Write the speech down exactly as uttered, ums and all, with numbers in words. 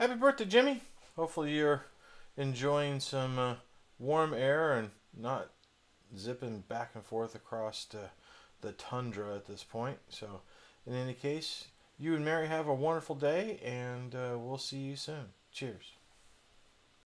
Happy birthday, Jimmy. Hopefully you're enjoying some uh, warm air and not zipping back and forth across the, the tundra at this point. So, in any case, you and Mary have a wonderful day, and uh, we'll see you soon. Cheers.